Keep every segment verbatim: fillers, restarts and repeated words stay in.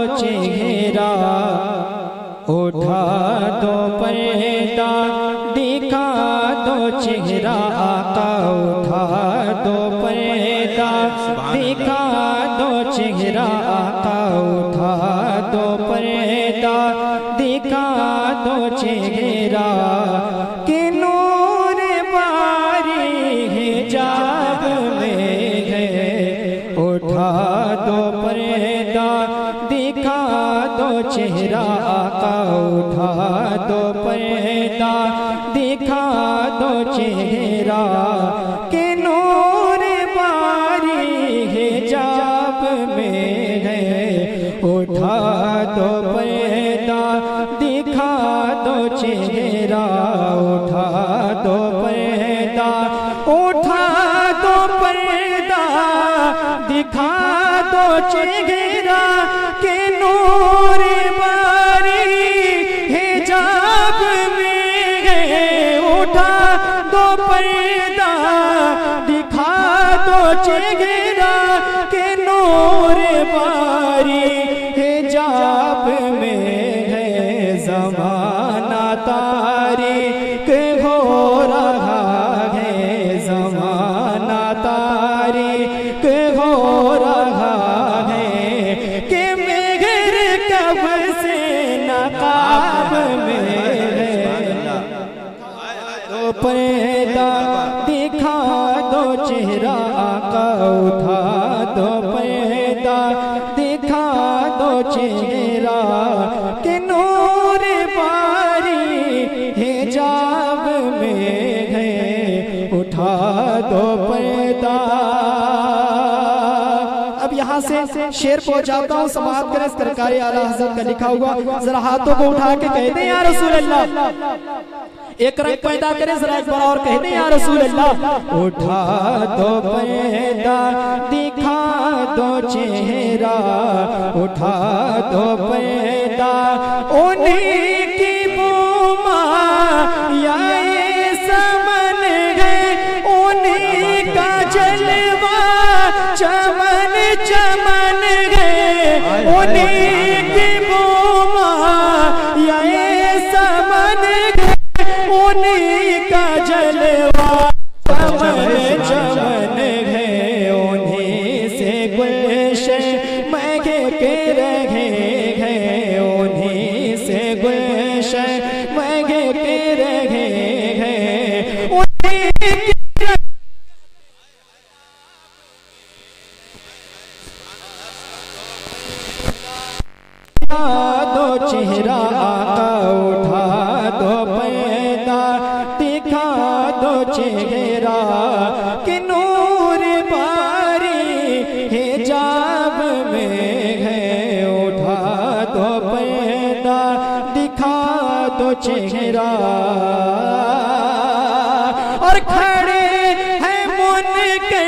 चेहरा, उठा दो पर्दा, दिखा दो चेहरा आका, उठा दो पर्दा, दिखा दो चेहरा आका, उठा दो पर्दा, दिखा दो चेहरा, कि नूर बारी हिजाब में है, उठा दो पर्दा, दिखा दो चेहरा आका, उठा दो पर्दा, दिखा दो चेहरा, कि नूर बारी हिजाब में है, उठा दो पर्दा, दिखा दो चेहरा, उठा दो पर्दा, उठा दो पर्दा, दिखा दो चेहरा, कि नूर बारी हिजाब में है, उठा दो पर्दा, दिखा दो चेहरा, कि नूर बारी हिजाब में है, ज़माना तारीक हो रहा है, ज़माना तारीक हो रहा है, कि मेघर कब से नकाब में है, दो पर्दा, दिखा दो चेहरा आका, उठा दो पर्दा, दिखा दो चेहरा, कि नूर बारी हिजाब में है, उठा दो पर्दा। अब यहाँ से शेर पहुंचाता हूँ, समाप्त करें। सरकारी आला हज़रत का लिखा हुआ, जरा हाथों को उठा के कहते हैं या रसूल अल्लाह, एक रंग पैदा करें जरा एक बार और कहते हैं या रसूल अल्लाह, उठा दो पर्दा, दिखा दो चेहरा, उठा दो पर्दा, उन्हीं की बूमा या समन है, उन्हीं का जलवा चमन चमन है, उन्हीं की बूमा या समन है, उन्हीं का जलवा चमन चमन है, उन्हीं से गुलशन महके के रहे हैं, उन्हीं से गुलशन महके के रहे हैं, उन्हीं दो चेहरा आका, उठा दो पर्दा, दिखा दो चेहरा, कि नूर बारी हिजाब में है, उठा दो पर्दा, दिखा दो चेहरा, और खड़े हैं मुनके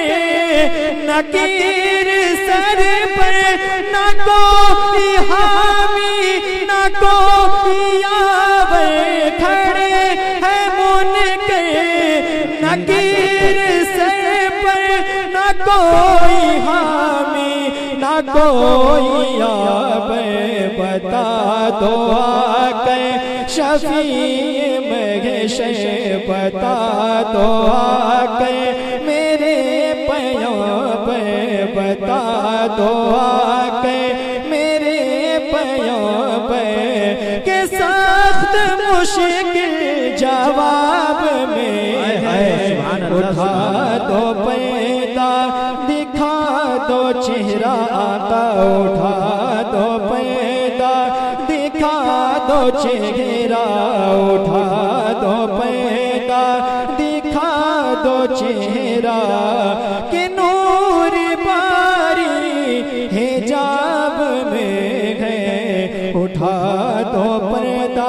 नकीर सर पर, न कोई हामी न कोई आवे, खड़े हैं मुनके नकीर सर पर, न कोई हामी न कोई आवे, बता दो आके शफी महशर, बता दो आके मेरे पयों पे, बता दो आके मेरे पयों पे, के सख्त मुश्किल जवाब में है, उठा दो पर्दा, दिखा दो चेहरा आका, उठा दो पर्दा, दिखा दो चेहरा, उठा दो पर्दा, दिखा दो चेहरा, कि नूर बारी हिजाब में है, उठा दो पर्दा।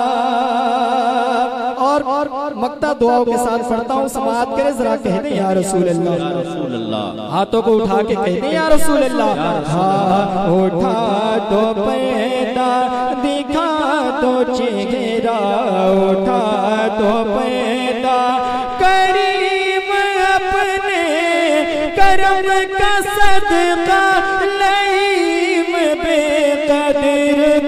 और मक्ता दुआओं के साथ पढ़ता हूँ, समाअत करें जरा, कहते या रसूल अल्लाह, हाथों को उठा के कहते या रसूल अल्लाह, हाँ उठा दो पर्दा, दिखा दो चेहरा, उठा दो पर्दा, करीम अपने करम का सदका लईम बेक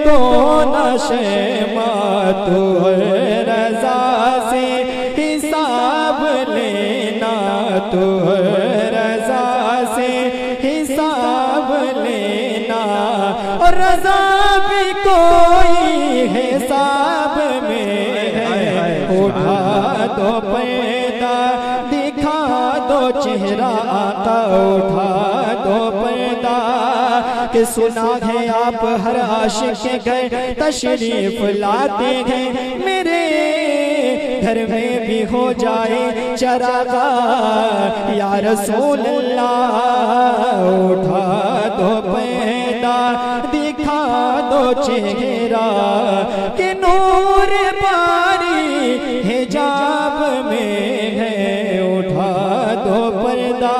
को नशेमा तू रजा से हिसाब लेना, तू रजा से हिसाब लेना। और रजा भी कोई हिसाब में है, उठा दो पर्दा दिखा दो चेहरा आका, उठा दो पर्दा कि सुना है आप हर आशिक के घर तशरीफ लाते हैं। मेरे घर में भी हो जाए चरागा या रसूल अल्लाह, उठा दो पर्दा दिखा दो चेहरा कि नूर बारी हिजाब में है, उठा दो पर्दा।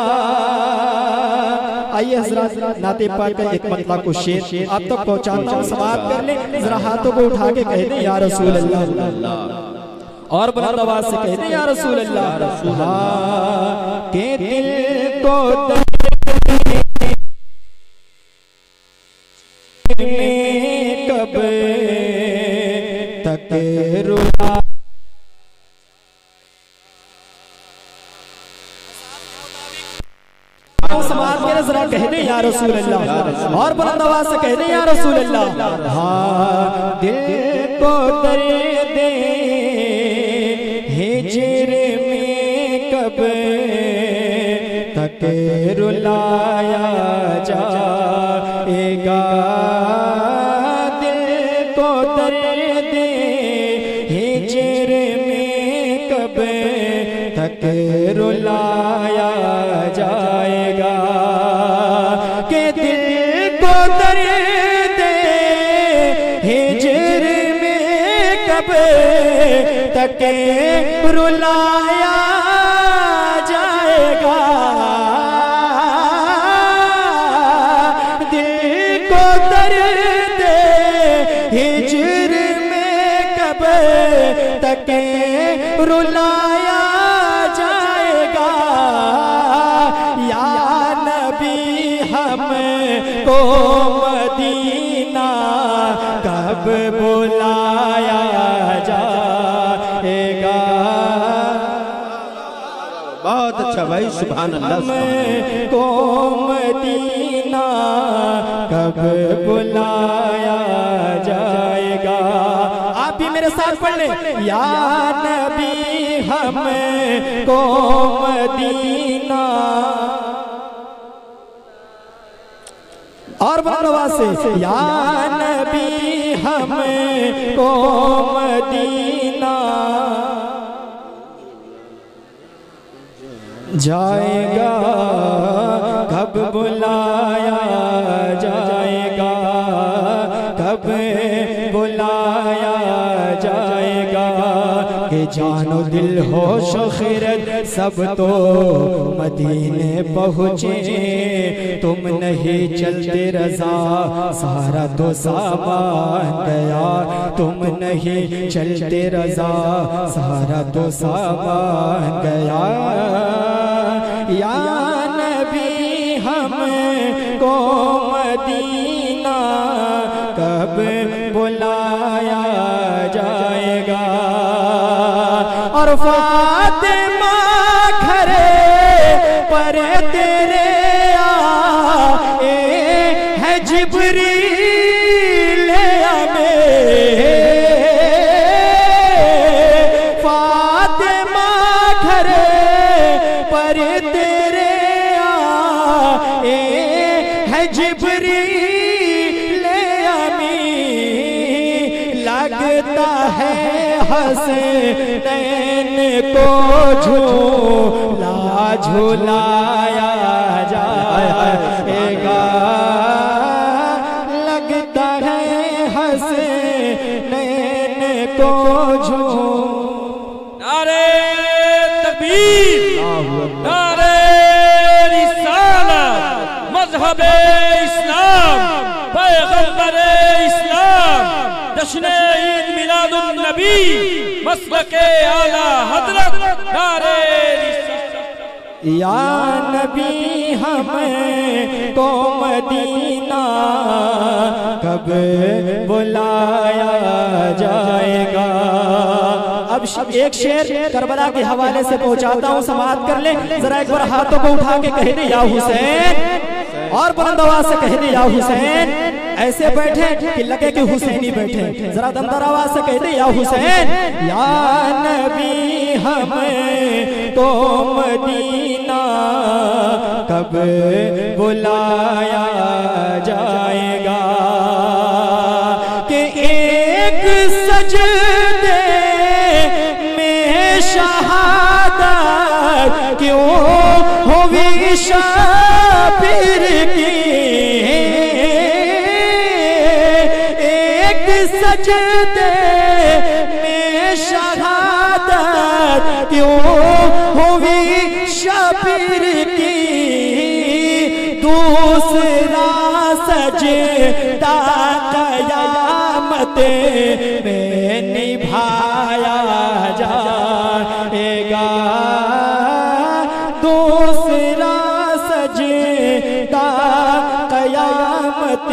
आइए हज़रात नाते पाक का एक मतला को शेर आप तक पहुंचाता हूं, समाप्त कर ले। जरा हाथों को उठा के कह दे या रसूल अल्लाह, और बुलंद आवाज से कह दे या रसूल अल्लाह। के दिल को कब तक रुला, समाज के जरा कह दे या रसूल अल्लाह, और बुलंद आवाज से कह दे या रसूल अल्लाह। हाँ दिल को दर्द हिजर में कब तक रुलाया जाएगा, दिल को दर्द हिजर में कब तक रुलाया जाएगा। के दिल को दर्द हिजर में कब तक रुलाया जाएगा, दिल को दर्द हिजर में कब तक रुलाया जाएगा। या नबी हमको मदीना कब बुलाया जाएगा। बहुत अच्छा भाई, सुभान अल्लाह। हमको मदीना कब बुलाया जाएगा। आप भी मेरे साथ पढ़ ले, या नबी हमको मदीना, और बंदवा से या नबी हमको मदीना जाएगा कब बुलाया जाएगा, कब बुलाया जाएगा। कि जानो दिल होश खिरत सब तो मदीने पहुँचे, तुम नहीं चलते रजा सारा तो सामान गया, तुम नहीं चलते रजा सारा तो सामान गया। या नबी हमको मदीना कब बुलाया जाएगा। और फातिमा घरे पर तेरे आए है जिब्रील हमें, फातिमा घरे पर तेरे आए है जिब्रील अमीन। लगता है हसनैन को झूला झूलाया जाएगा, लगता है हसनैन को झूला। नारे तकबीर, नारे रिसालत, मज़हबे इस्लाम, पैगंबरे इस्लाम, जश्न ईद मिलादुन नबी, मसलके आला हज़रत। नारे या नबी हमें को मदीना कब बुलाया जाएगा। अब एक शेर करबला के हवाले से पहुंचाता हूँ, समाप्त कर ले। जरा एक बार हाथों को उठा के कह दे या हुसैन, और बुलंद आवाज से कह दे या हुसैन। ऐसे बैठे कि लगे कि हुसैनी बैठे। जरा दमदार आवाज से कह दे या हुसैन। या नबी हमें तो मदीना कब बुलाया जाएगा कि एक सजदे में शहादत क्यों हुई शाबिर की। एक सजदे में शहादत क्यों हुई शाबिर की। दूसरा सजदा क़यामत में निभाया जाएगा। दूसरा सजदा क़यामत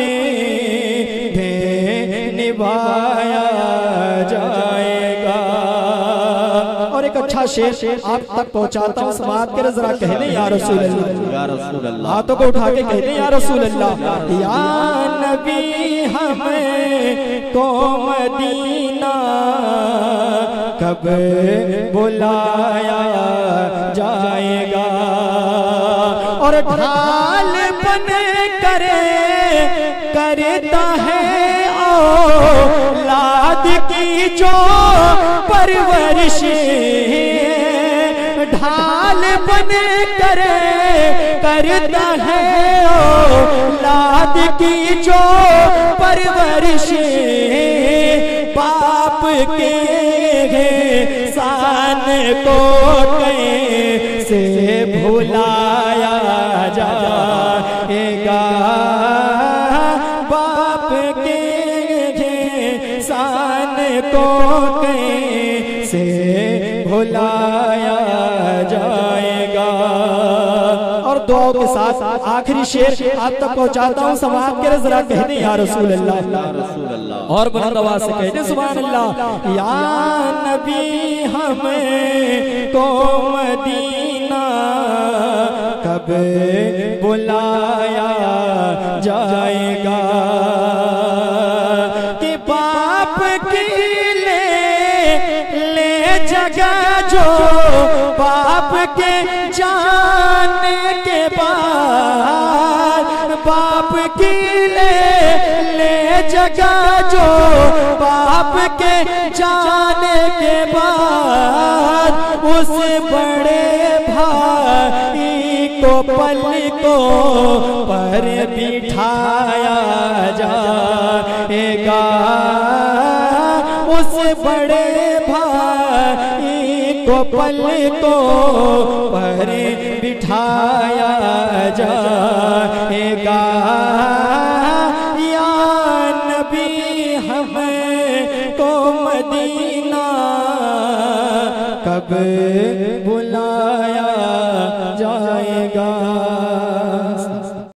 में निभाया जाएगा। और एक अच्छा शेर आप तक पहुंचाता हूँ, समाप्त कर जरा कहने या रसूल अल्लाह, या रसूल अल्लाह। हाथों को उठा के कहते या रसूल अल्लाह। या नबी हमें को मदीना कब बुलाया जाएगा। और ढाल बन करे करता है औलाद की जो परवरिश। ढाल बन करे करता है औलाद की जो परवरिश। बाप के एहसान को कैसे भुलाया जाएगा। बाप के एहसान को कैसे भुलाया जाएगा। और दुआओं के साथ आखिरी शेर आप तक पहुंचाता हूँ, समाप्त करे जरा कहने या रसूल अल्लाह। और बुलंद आवाज से कहते सुभान अल्लाह। या नबी हमें को मदीना कब बुलाया जाएगा कि बाप की ले ले जगह जो बाप के जाने के बाद। बाप की ले ले जगह जो बाप के जाने के बाद। उस बड़े भाई को पलकों पर बिठाया जाएगा। उस बड़े भाई को पलकों पर बिठाया जाएगा। या नबी हमें को मदीना कब